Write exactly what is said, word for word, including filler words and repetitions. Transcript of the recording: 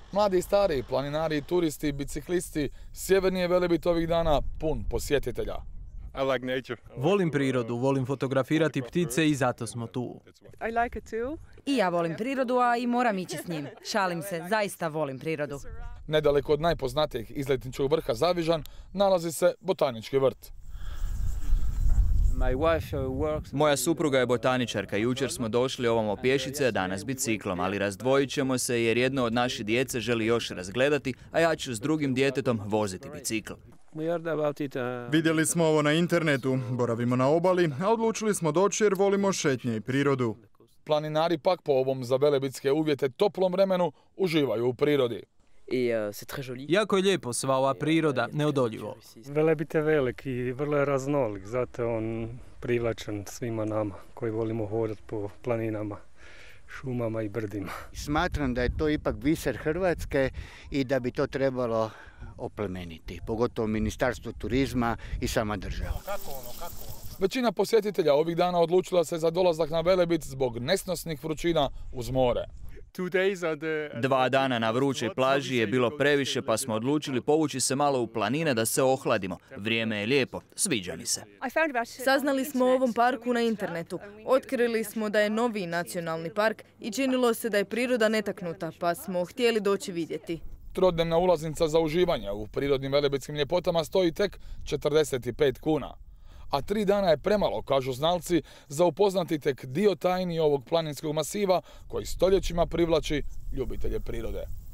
Mladi i stari, planinari, turisti, biciklisti, sjeverni je Velebit ovih dana pun posjetitelja. Volim prirodu, volim fotografirati ptice i zato smo tu. I ja volim prirodu, a i moram ići s njim. Šalim se, zaista volim prirodu. Nedaleko od najpoznatijeg izletničkog vrha Zavižan nalazi se botanički vrt. Moja supruga je botaničarka. Jučer smo došli ovamo pješice, a danas biciklom, ali razdvojit ćemo se jer jedno od naše djece želi još razgledati, a ja ću s drugim djetetom voziti bicikl. Vidjeli smo ovo na internetu, boravimo na obali, a odlučili smo doći jer volimo šetnje i prirodu. Planinari pak po ovom za velebitske uvjete toplom vremenu uživaju u prirodi. Jako je lijepo sva ova priroda, neodoljivo. Velebit je velik i vrlo je raznolik, zato je on privlačan svima nama koji volimo hodati po planinama, šumama i brdima. Smatram da je to ipak biser Hrvatske i da bi to trebalo oplemeniti, pogotovo Ministarstvo turizma i sama država. Većina posjetitelja ovih dana odlučila se za dolazak na Velebit zbog nesnosnih vrućina uz more. Dva dana na vrućoj plaži je bilo previše, pa smo odlučili povući se malo u planine da se ohladimo. Vrijeme je lijepo, sviđa mi se. Saznali smo o ovom parku na internetu. Otkrili smo da je novi nacionalni park i činilo se da je priroda netaknuta, pa smo htjeli doći vidjeti. Trodnevna ulaznica za uživanje u prirodnim velebitskim ljepotama stoji tek četrdeset pet kuna. A tri dana je premalo, kažu znalci, za upoznati tek dio tajni ovog planinskog masiva koji stoljećima privlači ljubitelje prirode.